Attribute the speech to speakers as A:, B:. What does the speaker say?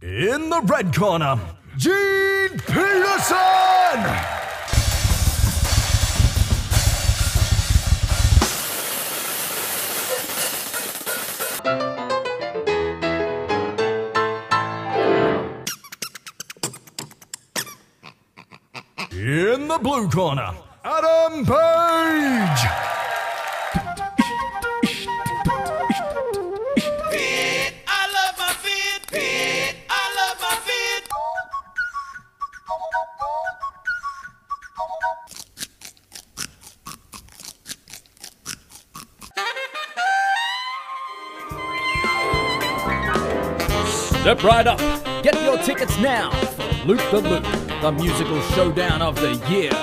A: In the red corner, Gene Peterson! In the blue corner, Adam Page!
B: Pete, I love my feet. Pete, I love my feet.
C: Step right up. Get your tickets now for Loop the Loop, the musical showdown of the year.